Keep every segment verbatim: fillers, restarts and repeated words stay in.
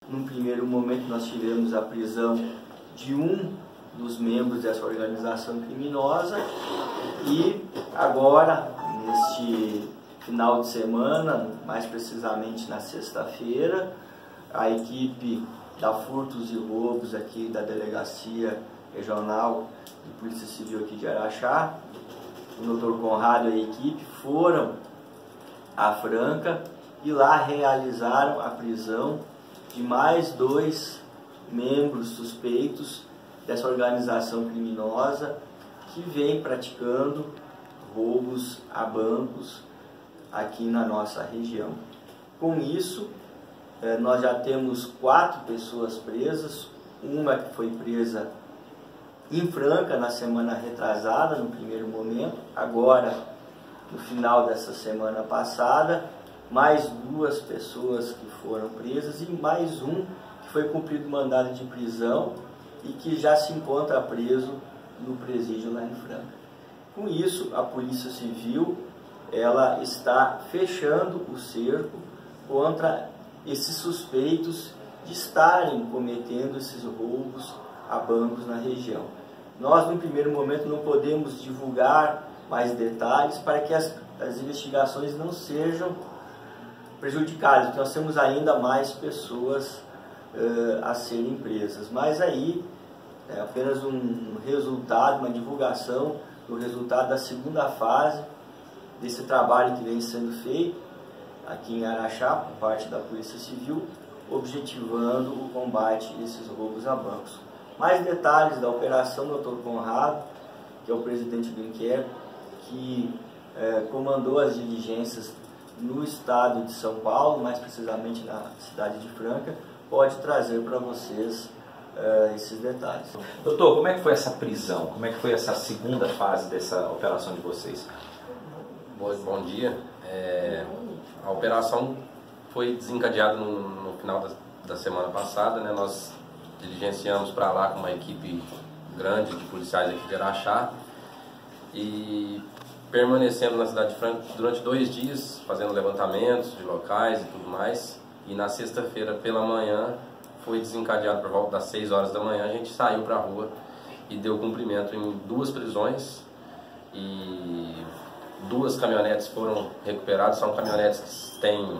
num primeiro momento nós tivemos a prisão de um dos membros dessa organização criminosa e agora, neste final de semana, mais precisamente na sexta-feira, a equipe da Furtos e Roubos aqui da Delegacia Regional de Polícia Civil aqui de Araxá, o doutor Conrado e a equipe foram à Franca e lá realizaram a prisão de mais dois membros suspeitos dessa organização criminosa que vem praticando roubos a bancos aqui na nossa região. Com isso, nós já temos quatro pessoas presas, uma que foi presa em Franca na semana retrasada, no primeiro momento, agora, no final dessa semana passada, mais duas pessoas que foram presas e mais um que foi cumprido mandado de prisão e que já se encontra preso no presídio lá em Franca. Com isso, a Polícia Civil ela está fechando o cerco contra esses suspeitos de estarem cometendo esses roubos a bancos na região. Nós, no primeiro momento, não podemos divulgar mais detalhes para que as, as investigações não sejam prejudicadas, porque nós temos ainda mais pessoas uh, a serem presas. Mas aí é apenas um resultado, uma divulgação do resultado da segunda fase desse trabalho que vem sendo feito aqui em Araxá, por parte da Polícia Civil, objetivando o combate a esses roubos a bancos. Mais detalhes da operação, doutor Conrado, que é o presidente do inquérito, que eh, comandou as diligências no estado de São Paulo, mais precisamente na cidade de Franca, pode trazer para vocês eh, esses detalhes. Doutor, como é que foi essa prisão? Como é que foi essa segunda fase dessa operação de vocês? Bom, bom dia. É, a operação foi desencadeada no, no final da, da semana passada, né? Nós diligenciamos para lá com uma equipe grande de policiais aqui de Araxá e permanecendo na cidade de Franca durante dois dias, fazendo levantamentos de locais e tudo mais. E na sexta-feira pela manhã foi desencadeado por volta das seis horas da manhã. A gente saiu para a rua e deu cumprimento em duas prisões e duas caminhonetes foram recuperadas. São caminhonetes que têm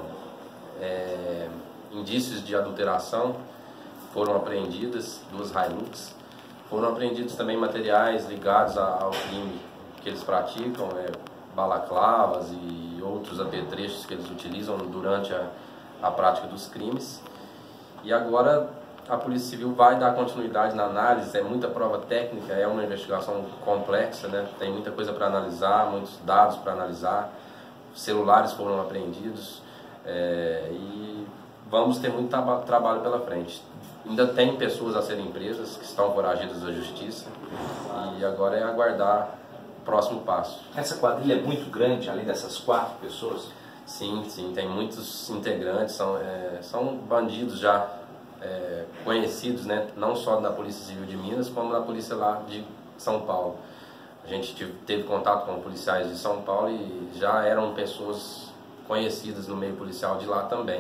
é, indícios de adulteração, foram apreendidas, duas Hilux. Foram apreendidos também materiais ligados ao crime que eles praticam, é, balaclavas e outros apetrechos que eles utilizam durante a, a prática dos crimes. E agora a Polícia Civil vai dar continuidade na análise, é muita prova técnica, é uma investigação complexa, né? Tem muita coisa para analisar, muitos dados para analisar, celulares foram apreendidos é, e vamos ter muito traba trabalho pela frente. Ainda tem pessoas a serem presas que estão foragidas da justiça e agora é aguardar o próximo passo. Essa quadrilha é muito grande, além dessas quatro pessoas? Sim, sim, tem muitos integrantes, são, é, são bandidos já é, conhecidos, né? Não só da Polícia Civil de Minas, como da Polícia lá de São Paulo. A gente teve contato com policiais de São Paulo e já eram pessoas conhecidas no meio policial de lá também.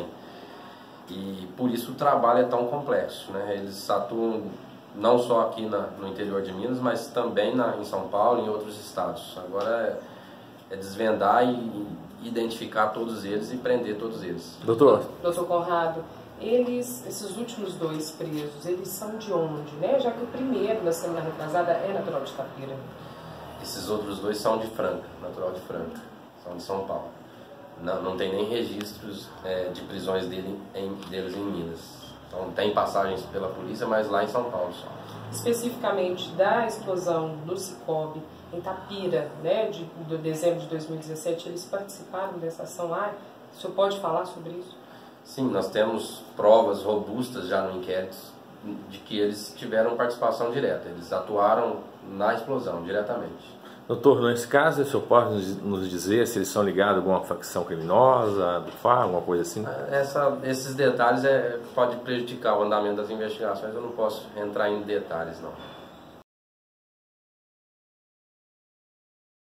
E por isso o trabalho é tão complexo, né? Eles atuam não só aqui na, no interior de Minas, mas também na, em São Paulo e em outros estados. Agora é, é desvendar e identificar todos eles e prender todos eles. Doutor? Doutor Conrado, eles, esses últimos dois presos, eles são de onde, né? Já que o primeiro, na semana retrasada, é natural de Itapira. Esses outros dois são de Franca, natural de Franca, são de São Paulo. Não, não tem nem registros é, de prisões dele em, deles em Minas. Então tem passagens pela polícia, mas lá em São Paulo só. Especificamente da explosão do Cicobi em Itapira, né, de, de dezembro de dois mil e dezessete, eles participaram dessa ação lá? O senhor pode falar sobre isso? Sim, nós temos provas robustas já no inquérito de que eles tiveram participação direta. Eles atuaram na explosão diretamente. Doutor, nesse caso, o senhor pode nos dizer se eles são ligados a alguma facção criminosa, do F A R, alguma coisa assim? Essa, esses detalhes é, pode prejudicar o andamento das investigações, eu não posso entrar em detalhes não.